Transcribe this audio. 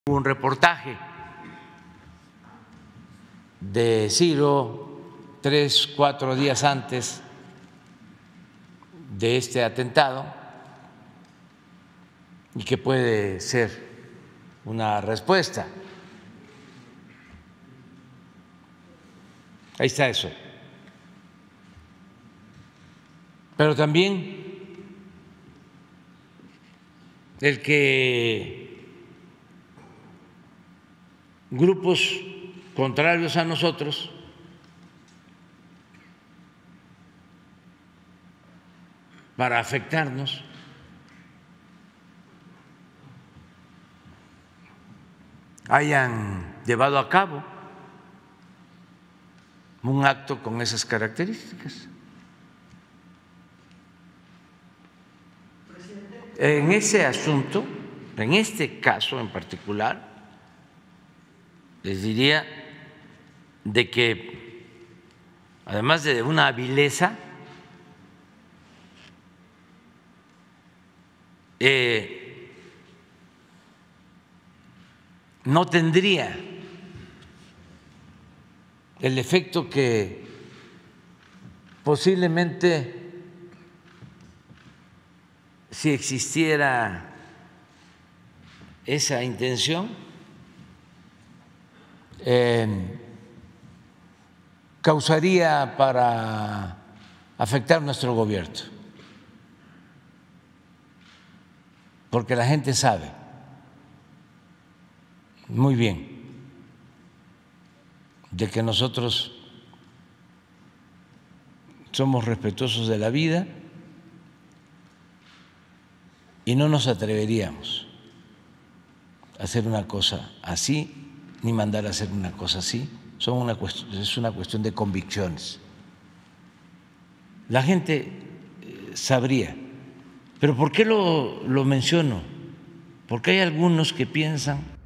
Un reportaje de Ciro 3 o 4 días antes de este atentado y que puede ser una respuesta. Ahí está eso. Pero también el que grupos contrarios a nosotros para afectarnos hayan llevado a cabo un acto con esas características. En ese asunto, en este caso en particular, les diría de que además de una vileza, no tendría el efecto que posiblemente si existiera esa intención causaría para afectar nuestro gobierno, porque la gente sabe muy bien de que nosotros somos respetuosos de la vida y no nos atreveríamos a hacer una cosa así ni mandar a hacer una cosa así. Es una cuestión de convicciones. La gente sabría. ¿Pero por qué lo menciono? Porque hay algunos que piensan